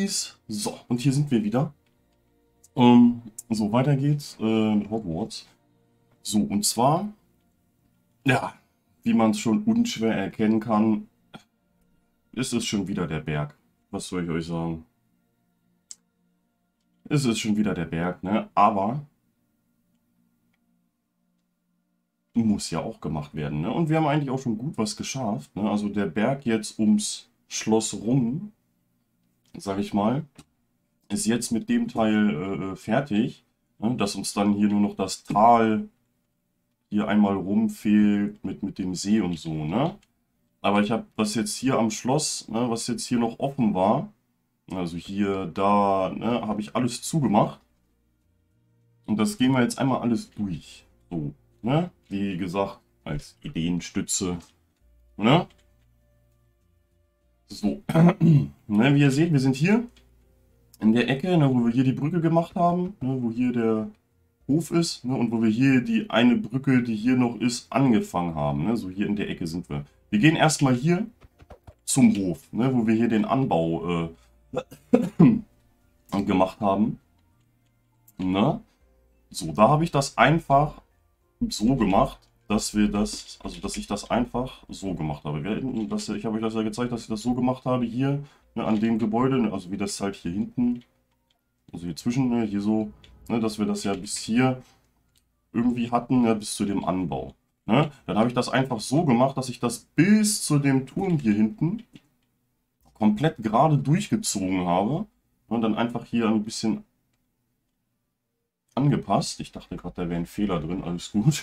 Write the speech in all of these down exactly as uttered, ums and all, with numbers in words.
Babys. So, und hier sind wir wieder. Ähm, so, weiter geht's äh, mit Hogwarts. So, und zwar, ja, wie man es schon unschwer erkennen kann, ist es schon wieder der Berg. Was soll ich euch sagen? Es ist schon wieder der Berg, ne? Aber muss ja auch gemacht werden, ne? Und wir haben eigentlich auch schon gut was geschafft, ne? Also der Berg jetzt ums Schloss rum, sag ich mal, ist jetzt mit dem Teil äh, fertig, ne? Dass uns dann hier nur noch das Tal hier einmal rum fehlt mit, mit dem See und so, ne? Aber ich habe das jetzt hier am Schloss, ne, was jetzt hier noch offen war, also hier, da, ne, habe ich alles zugemacht. Und das gehen wir jetzt einmal alles durch. So, ne? Wie gesagt, als Ideenstütze, ne? So, ne, wie ihr seht, wir sind hier in der Ecke, ne, wo wir hier die Brücke gemacht haben, ne, wo hier der Hof ist, ne, und wo wir hier die eine Brücke, die hier noch ist, angefangen haben. Ne? So hier in der Ecke sind wir. Wir gehen erstmal hier zum Hof, ne, wo wir hier den Anbau äh, gemacht haben. Ne? So, da habe ich das einfach so gemacht, dass wir das, also dass ich das einfach so gemacht habe. Wir, das, ich habe euch das ja gezeigt, dass ich das so gemacht habe, hier, ne, an dem Gebäude, ne, also wie das halt hier hinten, also hier zwischen, ne, hier so, ne, dass wir das ja bis hier irgendwie hatten, ja, bis zu dem Anbau. Ne? Dann habe ich das einfach so gemacht, dass ich das bis zu dem Turm hier hinten komplett gerade durchgezogen habe. Und dann einfach hier ein bisschen angepasst. Ich dachte gerade, da wäre ein Fehler drin, alles gut.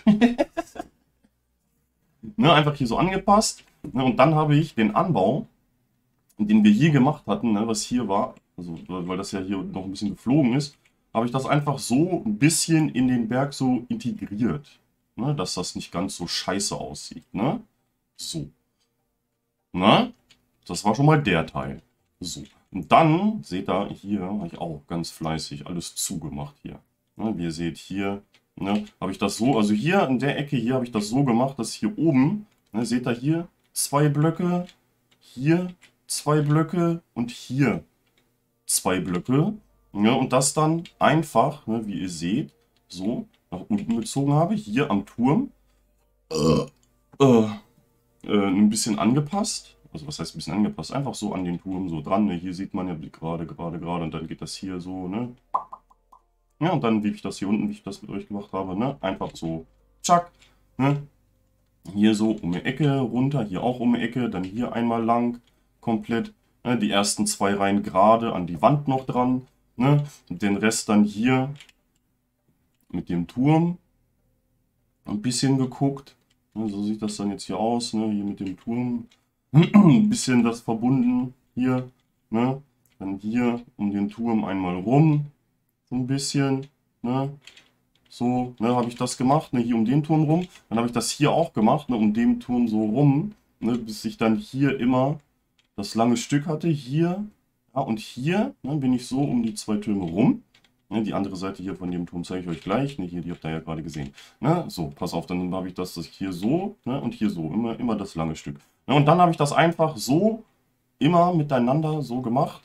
Ne, einfach hier so angepasst. Ne, und dann habe ich den Anbau, den wir hier gemacht hatten, ne, was hier war, also weil das ja hier noch ein bisschen geflogen ist, habe ich das einfach so ein bisschen in den Berg so integriert. Ne, dass das nicht ganz so scheiße aussieht. Ne? So. Ne? Das war schon mal der Teil. So. Und dann, seht ihr, hier habe ich auch ganz fleißig alles zugemacht hier. Ne, wie ihr seht, hier ne, habe ich das so, also hier in der Ecke hier habe ich das so gemacht, dass hier oben, ne, seht ihr hier, zwei Blöcke, hier zwei Blöcke und hier zwei Blöcke. Ja, und das dann einfach, ne, wie ihr seht, so nach unten gezogen habe, hier am Turm, äh, äh, äh, ein bisschen angepasst. Also was heißt ein bisschen angepasst? Einfach so an den Turm so dran. Ne? Hier sieht man ja gerade, gerade, gerade und dann geht das hier so, ne? Ja, und dann, wie ich das hier unten, wie ich das mit euch gemacht habe, ne? Einfach so, tschack, ne? Hier so um die Ecke runter, hier auch um die Ecke, dann hier einmal lang, komplett, ne? Die ersten zwei Reihen gerade an die Wand noch dran, ne? Und den Rest dann hier mit dem Turm ein bisschen geguckt. Ne? So sieht das dann jetzt hier aus, ne? Hier mit dem Turm ein bisschen das verbunden, hier, ne? Dann hier um den Turm einmal rum. So ein bisschen, ne, so, ne, habe ich das gemacht, ne, hier um den Turm rum. Dann habe ich das hier auch gemacht, ne, um den Turm so rum, ne, bis ich dann hier immer das lange Stück hatte, hier, ja, und hier, ne, bin ich so um die zwei Türme rum. Ne, die andere Seite hier von dem Turm zeige ich euch gleich, ne, hier, die habt ihr ja gerade gesehen. Ne, so, pass auf, dann habe ich das, das hier so, ne, und hier so, immer, immer das lange Stück. Ne, und dann habe ich das einfach so, immer miteinander so gemacht,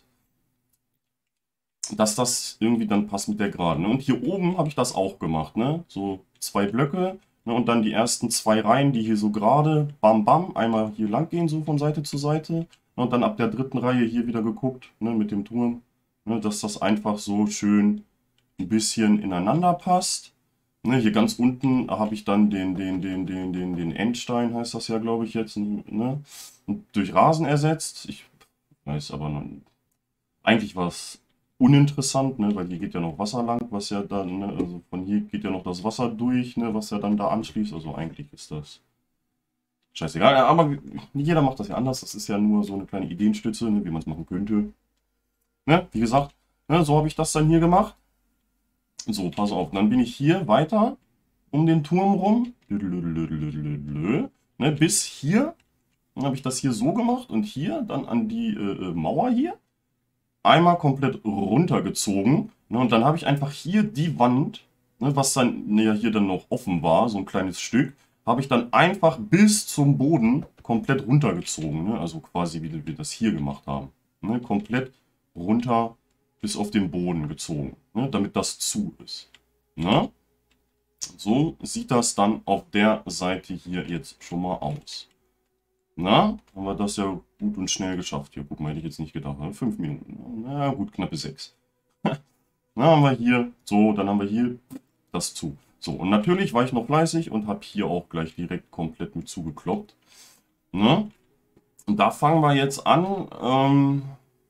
dass das irgendwie dann passt mit der Geraden. Ne? Und hier oben habe ich das auch gemacht, ne? So zwei Blöcke, ne? Und dann die ersten zwei Reihen, die hier so gerade, bam, bam, einmal hier lang gehen, so von Seite zu Seite. Ne? Und dann ab der dritten Reihe hier wieder geguckt, ne? Mit dem Turm, ne? Dass das einfach so schön ein bisschen ineinander passt. Ne? Hier ganz unten habe ich dann den, den, den, den, den, den Endstein, heißt das ja, glaube ich, jetzt, ne? Und durch Rasen ersetzt. Ich weiß aber noch, eigentlich war es uninteressant, ne, weil hier geht ja noch Wasser lang, was ja dann, ne, also von hier geht ja noch das Wasser durch, ne, was ja dann da anschließt, also eigentlich ist das scheißegal, ja, aber jeder macht das ja anders, das ist ja nur so eine kleine Ideenstütze, ne, wie man es machen könnte. Ne, wie gesagt, ne, so habe ich das dann hier gemacht. So, pass auf, dann bin ich hier weiter um den Turm rum, ne, bis hier, dann habe ich das hier so gemacht und hier dann an die äh, Mauer hier. Einmal komplett runtergezogen, ne, und dann habe ich einfach hier die Wand, ne, was dann ne, hier dann noch offen war, so ein kleines Stück, habe ich dann einfach bis zum Boden komplett runtergezogen, ne, also quasi wie wir das hier gemacht haben, ne, komplett runter bis auf den Boden gezogen, ne, damit das zu ist. Ne? So sieht das dann auf der Seite hier jetzt schon mal aus. Na, haben wir das ja gut und schnell geschafft. Hier, guck mal, hätte ich jetzt nicht gedacht. Ne? Fünf Minuten. Na gut, knappe sechs. Na, haben wir hier, so, dann haben wir hier das zu. So, und natürlich war ich noch fleißig und habe hier auch gleich direkt komplett mit zugekloppt. Ne? Und da fangen wir jetzt an. Ähm,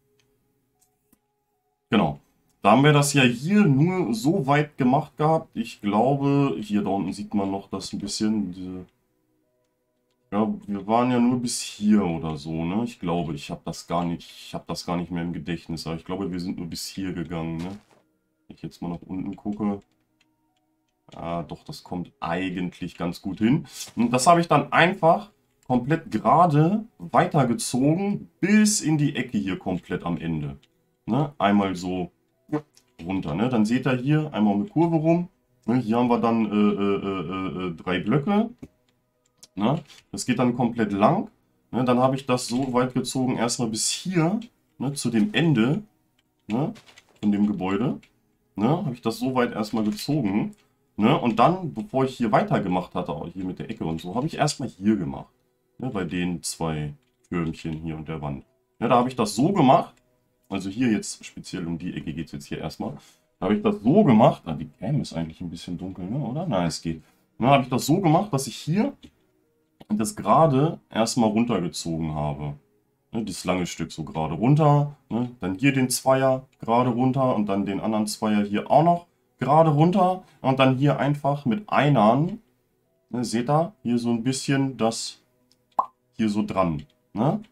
genau. Da haben wir das ja hier nur so weit gemacht gehabt. Ich glaube, hier da unten sieht man noch das ein bisschen. Diese, ja, wir waren ja nur bis hier oder so, ne? Ich glaube, ich habe das gar nicht, ich habe das gar nicht mehr im Gedächtnis. Aber ich glaube, wir sind nur bis hier gegangen, ne? Wenn ich jetzt mal nach unten gucke. Ah, doch, das kommt eigentlich ganz gut hin. Und das habe ich dann einfach komplett gerade weitergezogen bis in die Ecke hier komplett am Ende. Ne? Einmal so runter. Ne? Dann seht ihr hier einmal eine Kurve rum. Ne? Hier haben wir dann äh, äh, äh, drei Blöcke. Ne? Das geht dann komplett lang. Ne? Dann habe ich das so weit gezogen, erstmal bis hier, ne? Zu dem Ende, ne? Von dem Gebäude. Ne? Habe ich das so weit erstmal gezogen. Ne? Und dann, bevor ich hier weitergemacht hatte, auch hier mit der Ecke und so, habe ich erstmal hier gemacht. Ne? Bei den zwei Türmchen hier und der Wand. Ne? Da habe ich das so gemacht. Also hier jetzt speziell um die Ecke geht es jetzt hier erstmal. Da habe ich das so gemacht. Ah, die Cam ist eigentlich ein bisschen dunkel, ne? Oder? Nein, es geht. Da habe ich das so gemacht, dass ich hier das gerade erstmal runtergezogen habe. Ne? Das lange Stück so gerade runter. Ne? Dann hier den Zweier gerade runter und dann den anderen Zweier hier auch noch gerade runter. Und dann hier einfach mit Einern, ne? Seht ihr, hier so ein bisschen das hier so dran. Ne?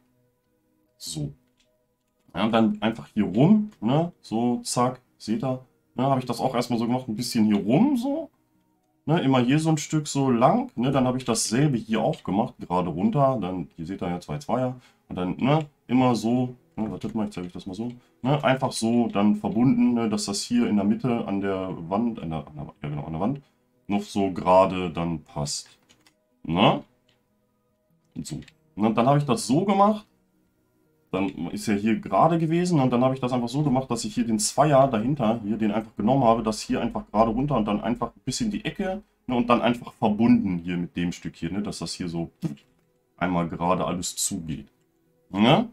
So. Ja, und dann einfach hier rum, ne? So, zack, seht ihr? Ne, habe ich das auch erstmal so gemacht, ein bisschen hier rum, so. Ne, immer hier so ein Stück so lang. Ne, dann habe ich dasselbe hier auch gemacht, gerade runter. Dann, hier seht ihr ja zwei Zweier. Und dann, ne, immer so, ne, wartet mal, ich zeige euch das mal so. Ne, einfach so dann verbunden, ne, dass das hier in der Mitte an der Wand, an der, an der, ja genau, an der Wand, noch so gerade dann passt. Ne? Und so. Und dann habe ich das so gemacht. Dann ist er hier gerade gewesen und dann habe ich das einfach so gemacht, dass ich hier den Zweier dahinter, hier den einfach genommen habe, das hier einfach gerade runter und dann einfach ein bisschen die Ecke, ne, und dann einfach verbunden hier mit dem Stück hier, ne, dass das hier so einmal gerade alles zugeht. Ne?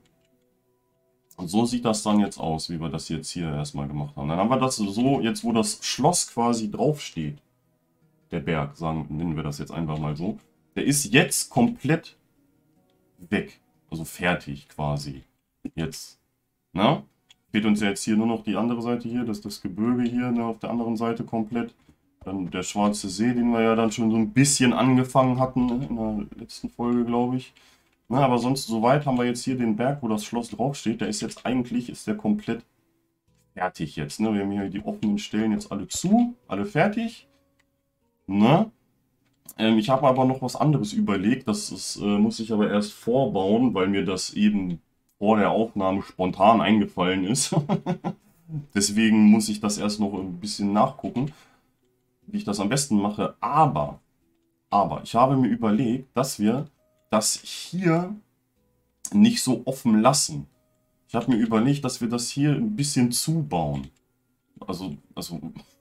Und so sieht das dann jetzt aus, wie wir das jetzt hier erstmal gemacht haben. Dann haben wir das so, jetzt wo das Schloss quasi draufsteht, der Berg, sagen, nennen wir das jetzt einfach mal so, der ist jetzt komplett weg. Also fertig quasi. Jetzt. Na? Fehlt uns ja jetzt hier nur noch die andere Seite hier, das ist das Gebirge hier, ne, auf der anderen Seite komplett. Dann der Schwarze See, den wir ja dann schon so ein bisschen angefangen hatten, ne, in der letzten Folge, glaube ich. Na, aber sonst soweit haben wir jetzt hier den Berg, wo das Schloss draufsteht. Der ist jetzt eigentlich, ist der komplett fertig jetzt. Ne? Wir haben hier die offenen Stellen jetzt alle zu, alle fertig. Ne? Ähm, ich habe aber noch was anderes überlegt, das ist, äh, muss ich aber erst vorbauen, weil mir das eben vor der Aufnahme spontan eingefallen ist. Deswegen muss ich das erst noch ein bisschen nachgucken, wie ich das am besten mache. Aber, aber, ich habe mir überlegt, dass wir das hier nicht so offen lassen. Ich habe mir überlegt, dass wir das hier ein bisschen zubauen. Also, also,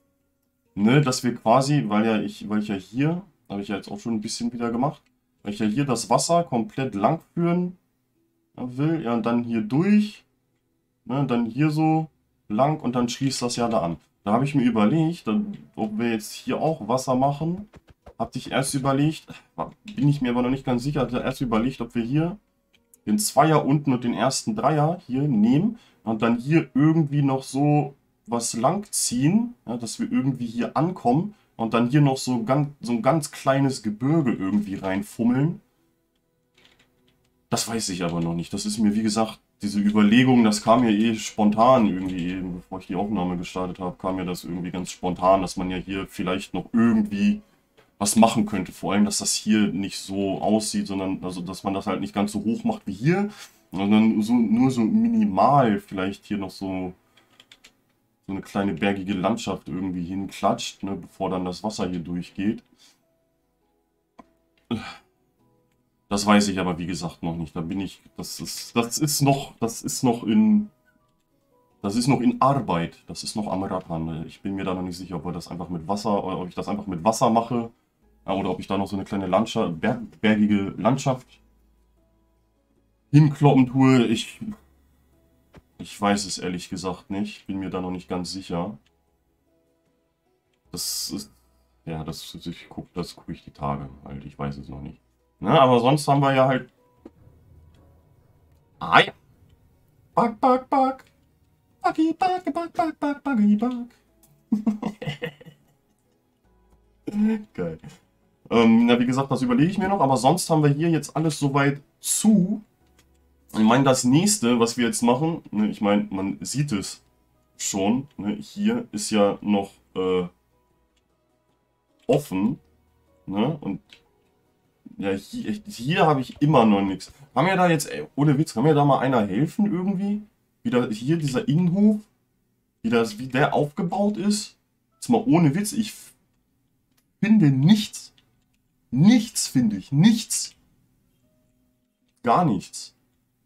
ne, dass wir quasi, weil ja ich, weil ich ja hier habe ich ja jetzt auch schon ein bisschen wieder gemacht. Weil ich ja hier das Wasser komplett lang führen will. Ja, und dann hier durch. Ne, dann hier so lang und dann schließt das ja da an. Da habe ich mir überlegt, dann, ob wir jetzt hier auch Wasser machen. Hatte ich erst überlegt, bin ich mir aber noch nicht ganz sicher, hatte erst überlegt, ob wir hier den Zweier unten und den ersten Dreier hier nehmen und dann hier irgendwie noch so was lang ziehen, ja, dass wir irgendwie hier ankommen. Und dann hier noch so, ganz, so ein ganz kleines Gebirge irgendwie reinfummeln. Das weiß ich aber noch nicht. Das ist mir, wie gesagt, diese Überlegung, das kam mir eh spontan irgendwie, eben bevor ich die Aufnahme gestartet habe, kam mir das irgendwie ganz spontan, dass man ja hier vielleicht noch irgendwie was machen könnte. Vor allem, dass das hier nicht so aussieht, sondern also, dass man das halt nicht ganz so hoch macht wie hier, sondern so, nur so minimal vielleicht hier noch so so eine kleine bergige Landschaft irgendwie hinklatscht, ne, bevor dann das Wasser hier durchgeht. Das weiß ich aber wie gesagt noch nicht. Da bin ich, das ist, das ist noch, das ist noch in, Das ist noch in Arbeit. Das ist noch am Rattern. Ich bin mir da noch nicht sicher, ob wir das einfach mit Wasser, oder ob ich das einfach mit Wasser mache. Oder ob ich da noch so eine kleine Landschaft, berg, bergige Landschaft hinkloppen tue. Ich, ich weiß es ehrlich gesagt nicht. Bin mir da noch nicht ganz sicher. Das ist, ja, das, ich guck, das gucke ich die Tage halt. Ich weiß es noch nicht. Na, aber sonst haben wir ja halt... Ah ja. Back, back, back. Buggy, back, back, back, back, buggy, back. Geil. Ähm, na, wie gesagt, das überlege ich mir noch, aber sonst haben wir hier jetzt alles soweit zu. Ich meine, das nächste, was wir jetzt machen, ne, ich meine, man sieht es schon, ne, hier ist ja noch äh, offen, ne, und ja, hier, hier habe ich immer noch nichts. Kann mir da jetzt, ey, ohne Witz, kann mir da mal einer helfen irgendwie? Wie da, hier dieser Innenhof, wie, das, wie der aufgebaut ist? Jetzt mal ohne Witz, ich finde nichts. Nichts finde ich, nichts. Gar nichts.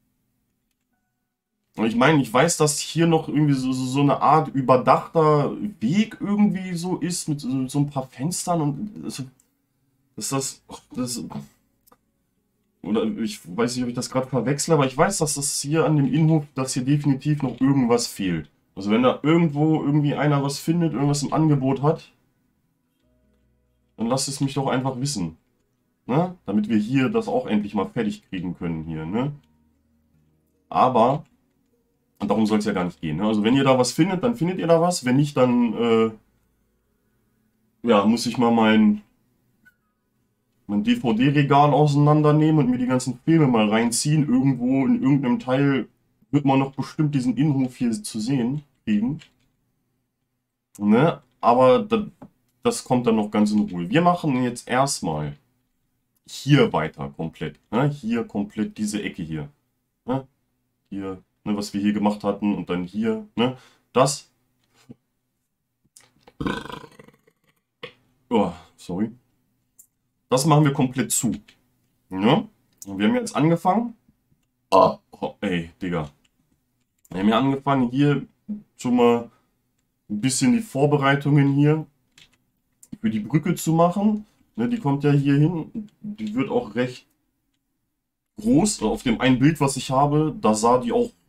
Und ich meine, ich weiß, dass hier noch irgendwie so, so, so eine Art überdachter Weg irgendwie so ist, mit so, so ein paar Fenstern und das, das, das, oder ich weiß nicht, ob ich das gerade verwechsle, aber ich weiß, dass das hier an dem Innenhof, dass hier definitiv noch irgendwas fehlt. Also wenn da irgendwo irgendwie einer was findet, irgendwas im Angebot hat, dann lasst es mich doch einfach wissen. Ne? Damit wir hier das auch endlich mal fertig kriegen können hier. Ne? Aber, und darum soll es ja gar nicht gehen. Ne? Also wenn ihr da was findet, dann findet ihr da was. Wenn nicht, dann äh, ja, muss ich mal mein, mein D V D-Regal auseinandernehmen und mir die ganzen Filme mal reinziehen. Irgendwo in irgendeinem Teil wird man noch bestimmt diesen Innenhof hier zu sehen kriegen. Ne? Aber das, das kommt dann noch ganz in Ruhe. Wir machen jetzt erstmal hier weiter komplett. Ne? Hier komplett diese Ecke hier. Ne? Hier, ne, was wir hier gemacht hatten und dann hier. Ne? Das. Oh, sorry. Das machen wir komplett zu. Ne? Und wir haben jetzt angefangen. Oh, oh, ey, Digga. Wir haben ja angefangen hier schon mal ein bisschen die Vorbereitungen hier für die Brücke zu machen. Ne, die kommt ja hier hin. Die wird auch recht groß. Auf dem einen Bild, was ich habe, da sah die auch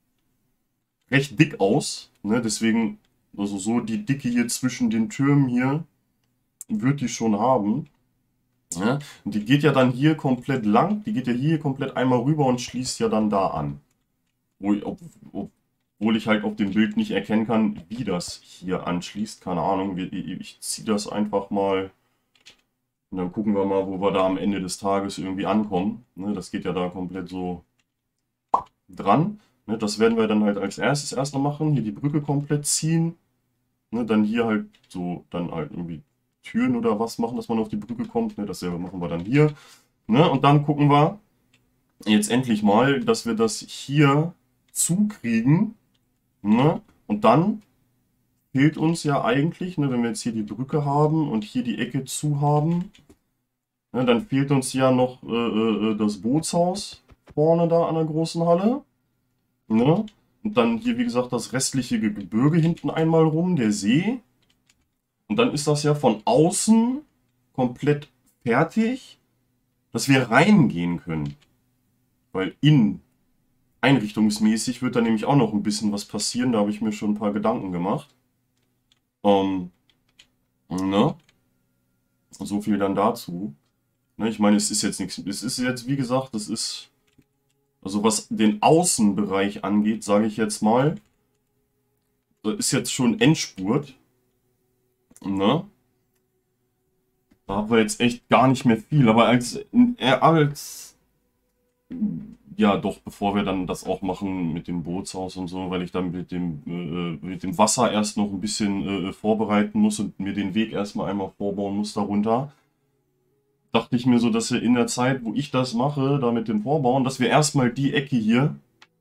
recht dick aus. Ne, deswegen, also so die Dicke hier zwischen den Türmen hier, wird die schon haben. Ja, und die geht ja dann hier komplett lang. Die geht ja hier komplett einmal rüber und schließt ja dann da an. Wo ich, ob, obwohl ich halt auf dem Bild nicht erkennen kann, wie das hier anschließt. Keine Ahnung. Ich, ich ziehe das einfach mal. Und dann gucken wir mal, wo wir da am Ende des Tages irgendwie ankommen. Ne, das geht ja da komplett so dran. Ne, das werden wir dann halt als erstes erstmal machen. Hier die Brücke komplett ziehen. Ne, dann hier halt so, dann halt irgendwie Türen oder was machen, dass man auf die Brücke kommt. Ne, dasselbe machen wir dann hier. Ne, und dann gucken wir jetzt endlich mal, dass wir das hier zukriegen. Ne, und dann fehlt uns ja eigentlich, ne, wenn wir jetzt hier die Brücke haben und hier die Ecke zu haben, ne, dann fehlt uns ja noch äh, äh, das Bootshaus vorne da an der großen Halle. Ne? Und dann hier, wie gesagt, das restliche Gebirge hinten einmal rum, der See. Und dann ist das ja von außen komplett fertig, dass wir reingehen können. Weil innen einrichtungsmäßig wird da nämlich auch noch ein bisschen was passieren. Da habe ich mir schon ein paar Gedanken gemacht. Ähm, ne? So viel dann dazu. Ne, ich meine, es ist jetzt nichts. Es ist jetzt, wie gesagt, das ist. Also was den Außenbereich angeht, sage ich jetzt mal. Das ist jetzt schon Endspurt. Ne? Da haben wir jetzt echt gar nicht mehr viel. Aber als. als ja, doch, bevor wir dann das auch machen mit dem Bootshaus und so, weil ich dann mit dem, äh, mit dem Wasser erst noch ein bisschen äh, vorbereiten muss und mir den Weg erstmal einmal vorbauen muss darunter, dachte ich mir so, dass wir in der Zeit, wo ich das mache, da mit dem Vorbauen, dass wir erstmal die Ecke hier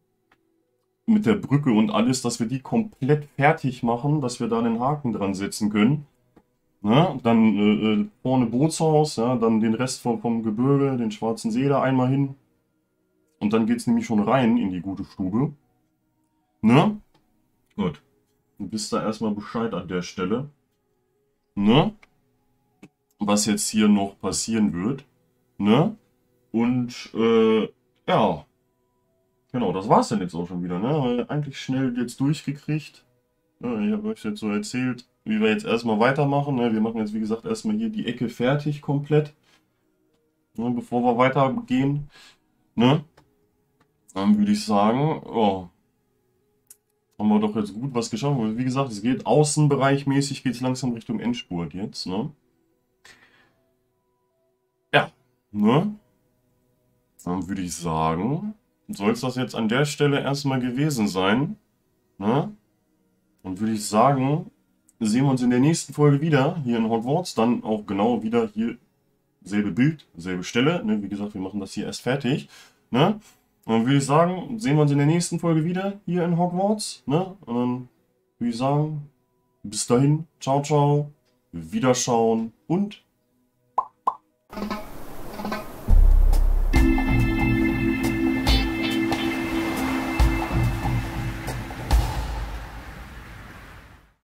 mit der Brücke und alles, dass wir die komplett fertig machen, dass wir da einen Haken dran setzen können. Ne? Dann äh, vorne Bootshaus, ja, dann den Rest vom, vom Gebirge, den Schwarzen See da einmal hin. Und dann geht es nämlich schon rein in die gute Stube. Ne? Gut. Du bist da erstmal Bescheid an der Stelle. Ne? Was jetzt hier noch passieren wird. Ne? Und, äh, ja. Genau, das war's dann jetzt auch schon wieder, ne? Haben wir eigentlich schnell jetzt durchgekriegt. Ja, ich habe euch jetzt so erzählt, wie wir jetzt erstmal weitermachen. Ne? Wir machen jetzt, wie gesagt, erstmal hier die Ecke fertig komplett. Ne? Bevor wir weitergehen. Ne? Dann würde ich sagen, oh, haben wir doch jetzt gut was geschafft. Wie gesagt, es geht außenbereichmäßig, geht es langsam Richtung Endspurt jetzt. Ne? Ja, ne? Dann würde ich sagen, soll es das jetzt an der Stelle erstmal gewesen sein. Ne? Dann würde ich sagen, sehen wir uns in der nächsten Folge wieder hier in Hogwarts. Dann auch genau wieder hier selbe Bild, selbe Stelle. Ne? Wie gesagt, wir machen das hier erst fertig. Ne? Und dann würde ich sagen, sehen wir uns in der nächsten Folge wieder hier in Hogwarts. Ne? Und dann würde ich sagen, bis dahin, ciao, ciao, Wiederschauen und